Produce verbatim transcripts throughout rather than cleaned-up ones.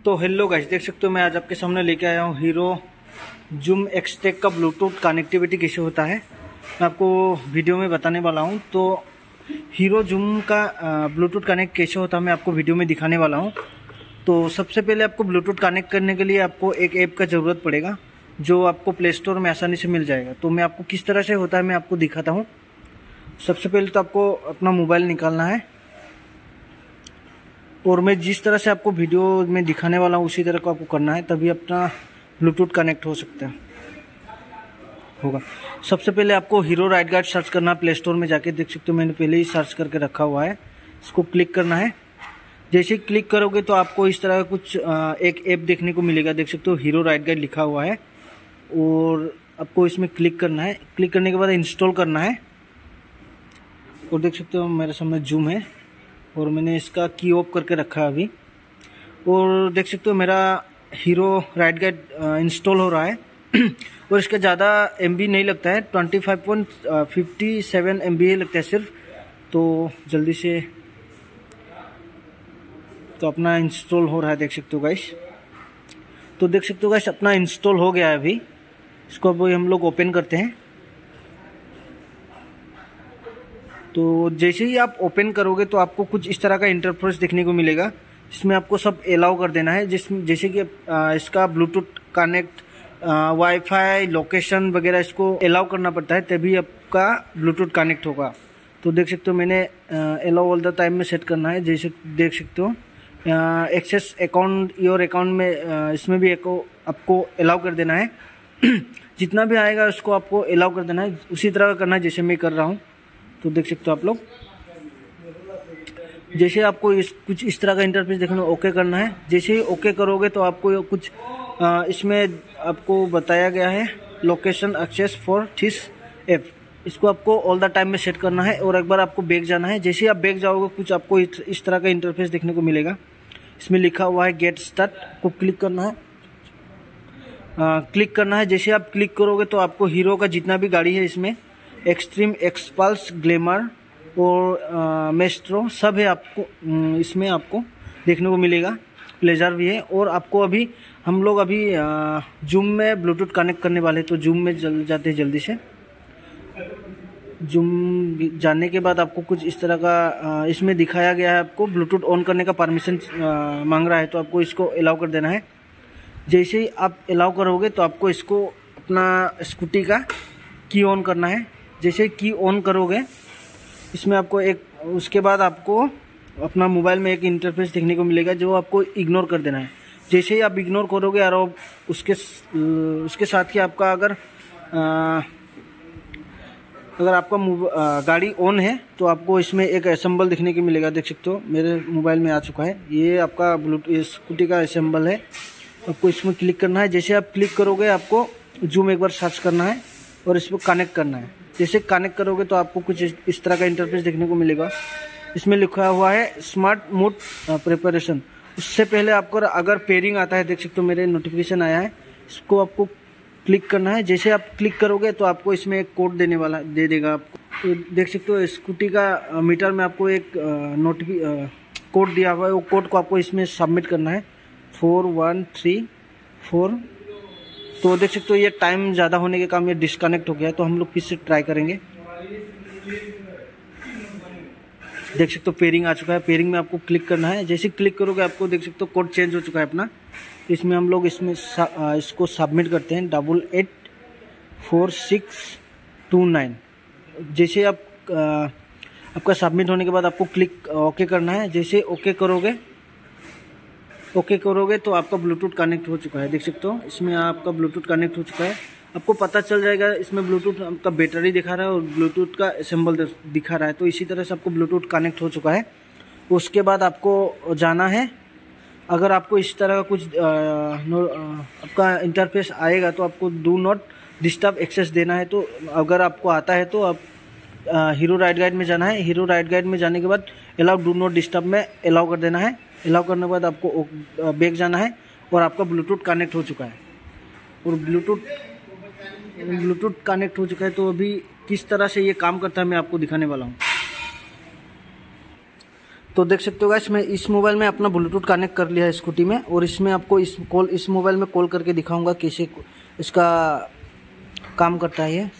तो hello guys, देख सकते हो मैं आज आपके सामने लेके आया हूँ हीरो जूम एक्सटेक का ब्लूटूथ कनेक्टिविटी कैसे होता है मैं आपको वीडियो में बताने वाला हूँ। तो हीरो जूम का ब्लूटूथ कनेक्ट कैसे होता है मैं आपको वीडियो में दिखाने वाला हूँ। तो सबसे पहले आपको ब्लूटूथ कनेक्ट करने के लिए आपको एक ऐप का ज़रूरत पड़ेगा जो आपको प्ले स्टोर में आसानी से मिल जाएगा। तो मैं आपको किस तरह से होता है मैं आपको दिखाता हूँ। सबसे पहले तो आपको अपना मोबाइल निकालना है और मैं जिस तरह से आपको वीडियो में दिखाने वाला हूँ उसी तरह को आपको करना है, तभी अपना ब्लूटूथ कनेक्ट हो सकता है होगा। सबसे पहले आपको हीरो राइट गार्ड सर्च करना है प्ले स्टोर में जाके। देख सकते हो मैंने पहले ही सर्च करके रखा हुआ है, इसको क्लिक करना है। जैसे ही क्लिक करोगे तो आपको इस तरह का कुछ एक ऐप देखने को मिलेगा। देख सकते हो हीरो राइट गार्ड लिखा हुआ है और आपको इसमें क्लिक करना है। क्लिक करने के बाद इंस्टॉल करना है और देख सकते हो मेरे सामने जूम है और मैंने इसका की ऑफ करके रखा है अभी। और देख सकते हो मेरा हीरो राइट गार्ड इंस्टॉल हो रहा है और इसका ज़्यादा एम बी नहीं लगता है, twenty five point fifty seven M B लगता है सिर्फ। तो जल्दी से तो अपना इंस्टॉल हो रहा है, देख सकते हो गाइस। तो देख सकते हो गाइस अपना इंस्टॉल हो गया है अभी। इसको अभी हम लोग ओपन करते हैं। तो जैसे ही आप ओपन करोगे तो आपको कुछ इस तरह का इंटरफेस देखने को मिलेगा जिसमें आपको सब अलाउ कर देना है। जिसमें जैसे कि इसका ब्लूटूथ कनेक्ट, वाईफाई, लोकेशन वगैरह इसको अलाउ करना पड़ता है तभी आपका ब्लूटूथ कनेक्ट होगा। तो देख सकते हो मैंने अलाउ ऑल द टाइम में सेट करना है। जैसे देख सकते हो एक्सेस अकाउंट योर अकाउंट में इसमें भी एको आपको अलाउ कर देना है। जितना भी आएगा उसको आपको अलाउ कर देना है, उसी तरह का करना है जैसे मैं कर रहा हूँ। तो देख सकते हो आप लोग, जैसे आपको इस कुछ इस तरह का इंटरफेस देखना है, ओके करना है। जैसे ही ओके करोगे तो आपको कुछ आ, इसमें आपको बताया गया है location access for this app, इसको आपको ऑल द टाइम में सेट करना है और एक बार आपको बैक जाना है। जैसे ही आप बैक जाओगे कुछ आपको इस तरह का इंटरफेस देखने को मिलेगा। इसमें लिखा हुआ है गेट स्टार्ट, को क्लिक करना है। आ, क्लिक करना है। जैसे आप क्लिक करोगे तो आपको हीरो का जितना भी गाड़ी है इसमें एक्सट्रीम, एक्सपल्स, ग्लैमर और मेस्ट्रो सब है आपको इसमें आपको देखने को मिलेगा। प्लेजर भी है। और आपको अभी हम लोग अभी जूम में ब्लूटूथ कनेक्ट करने वाले हैं, तो जूम में चल जाते हैं जल्दी से। जूम जाने के बाद आपको कुछ इस तरह का इसमें दिखाया गया है। आपको ब्लूटूथ ऑन करने का परमिशन मांग रहा है तो आपको इसको अलाउ कर देना है। जैसे ही आप अलाउ करोगे तो आपको इसको अपना स्कूटी का की ऑन करना है। जैसे की ऑन करोगे इसमें आपको एक, उसके बाद आपको अपना मोबाइल में एक इंटरफेस देखने को मिलेगा जो आपको इग्नोर कर देना है। जैसे ही आप इग्नोर करोगे और उसके उसके साथ ही आपका अगर आ, अगर आपका गाड़ी ऑन है तो आपको इसमें एक असेंबल देखने को मिलेगा। देख सकते हो मेरे मोबाइल में आ चुका है, ये आपका ब्लूटूथ स्कूटी का असेंबल है। आपको इसमें क्लिक करना है। जैसे आप क्लिक करोगे आपको जूम एक बार सर्च करना है और इसको कनेक्ट करना है। जैसे कनेक्ट करोगे तो आपको कुछ इस तरह का इंटरफेस देखने को मिलेगा। इसमें लिखा हुआ है स्मार्ट मोड प्रिपरेशन। उससे पहले आपको अगर पेयरिंग आता है, देख सकते हो मेरे नोटिफिकेशन आया है, इसको आपको क्लिक करना है। जैसे आप क्लिक करोगे तो आपको इसमें एक कोड देने वाला दे देगा आपको। तो देख सकते हो स्कूटी का मीटर में आपको एक नोटिफि कोड दिया हुआ है। वो कोड को आपको इसमें सबमिट करना है, फोर वन थ्री फोर। तो देख सकते हो ये टाइम ज़्यादा होने के काम ये डिस्कनेक्ट हो गया है, तो हम लोग फिर से ट्राई करेंगे। देख सकते हो पेयरिंग आ चुका है। पेयरिंग में आपको क्लिक करना है। जैसे क्लिक करोगे आपको देख सकते हो कोड चेंज हो चुका है अपना। इसमें हम लोग इसमें इसको सबमिट करते हैं, double eight four six two nine. जैसे आप आपका सबमिट होने के बाद आपको क्लिक ओके करना है। जैसे ओके करोगे ओके करोगे तो आपका ब्लूटूथ कनेक्ट हो चुका है। देख सकते हो इसमें आपका ब्लूटूथ कनेक्ट हो चुका है। आपको पता चल जाएगा इसमें ब्लूटूथ आपका बैटरी दिखा रहा है और ब्लूटूथ का असेंबल दिखा रहा है। तो इसी तरह से आपको ब्लूटूथ कनेक्ट हो चुका है। उसके बाद आपको जाना है, अगर आपको इस तरह का कुछ आ, नो, आ, आपका इंटरफेस आएगा तो आपको डू नॉट डिस्टर्ब एक्सेस देना है। तो अगर आपको आता है तो आप हीरो राइट गाइड में जाना है। हीरो राइट गाइड में जाने के बाद अलाउ डू नॉट डिस्टर्ब में अलाउ कर देना है। अलाउ करने के बाद आपको बैक जाना है और आपका ब्लूटूथ कनेक्ट हो चुका है। और ब्लूटूथ ब्लूटूथ कनेक्ट हो चुका है। तो अभी किस तरह से ये काम करता है मैं आपको दिखाने वाला हूँ। तो देख सकते हो गाइस, मैं इस मोबाइल में अपना ब्लूटूथ कनेक्ट कर लिया है स्कूटी में, और इसमें आपको इस कॉल इस मोबाइल में कॉल करके दिखाऊंगा कैसे इसका काम करता है ये।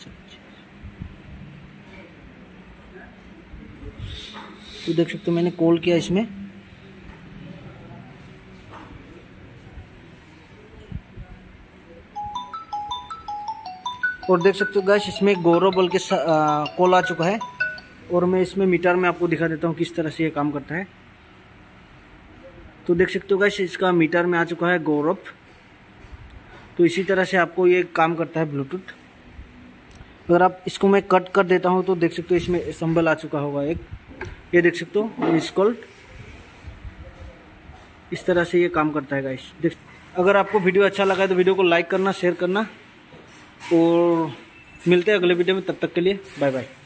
तो देख सकते हो मैंने कॉल किया इसमें, और देख सकते हो गाइस इसमें गौरव बोल के कॉल आ चुका है। और मैं इसमें मीटर में आपको दिखा देता हूँ किस तरह से ये काम करता है। तो देख सकते हो गाइस इसका मीटर में आ चुका है गौरव। तो इसी तरह से आपको ये काम करता है ब्लूटूथ। अगर आप इसको मैं कट कर देता हूँ तो देख सकते हो इसमें सिंबल आ चुका होगा एक, ये देख सकते हो इंस्टॉल्ड। इस तरह से ये काम करता है गाइस। देख, अगर आपको वीडियो अच्छा लगा है तो वीडियो को लाइक करना, शेयर करना, और मिलते हैं अगले वीडियो में। तब तक के लिए बाय बाय।